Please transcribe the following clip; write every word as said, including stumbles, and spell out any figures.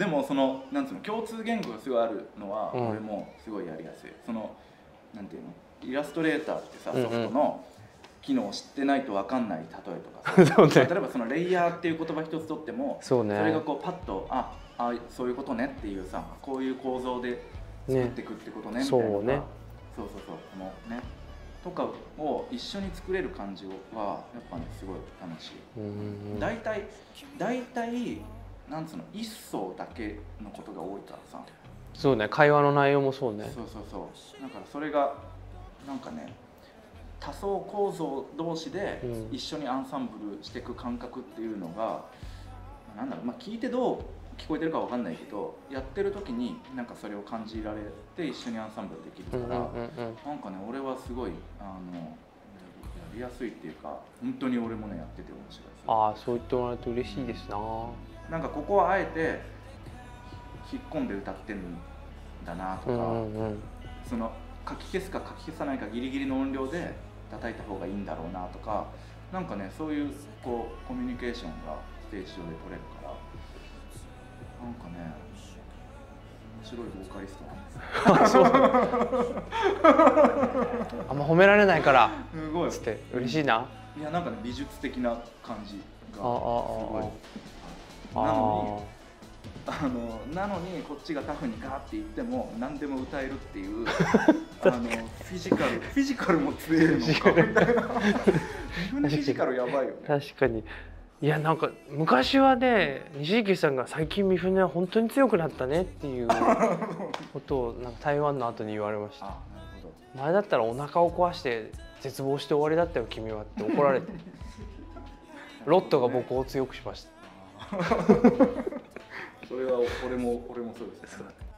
でもそのなんつうの共通言語がすごいあるのは、 うん俺もすごいやりやすい。そのなんていうのイラストレーターってさ、 うんうんソフトの機能を知ってないと分かんない例えとかさそうね例えばそのレイヤーっていう言葉一つとってもそうねそれがこうパッとああそういうことねっていうさこういう構造で作っていくってことねみたいなのがそうねそうそうそうこのねとかを一緒に作れる感じはやっぱねすごい楽しい。 うんうんうん大体大体なんつうの一層だけのことが多いからさそうね会話の内容もそうねそうそうそうだからそれがなんかね多層構造同士でうん一緒にアンサンブルしていく感覚っていうのが、なんだろう、まあ、聞いてどう聞こえてるかわかんないけどやってる時になんかそれを感じられて一緒にアンサンブルできるから、 うんうんうんうんなんかね俺はすごいあのやりやすいっていうか本当に俺もねやってて面白いです。 ああそう言ってもらえると嬉しいですな。 なんかここはあえて引っ込んで歌ってんだなとか、 うんうんうんその書き消すか書き消さないかギリギリの音量で叩いた方がいいんだろうなとか、なんかねそういうこうコミュニケーションがステージ上で取れるからなんかね面白いボーカリストなんですよ。 あんま褒められないからすごいつって嬉しいな。 いやなんかね美術的な感じがすああああごいあなのにあのなのにこっちがタフにガーって言っても何でも歌えるっていうあのフィジカルフィジカルも強いのかみたいな自分のフィジカルやばいよね。 確かに。いやなんか昔はね西池さんが最近三船は本当に強くなったねっていうことをなんか台湾の後に言われました。 あ、なるほど。 前だったらお腹を壊して絶望して終わりだったよ君はって怒られてロットが僕を強くしました。 それは俺も俺もそうです。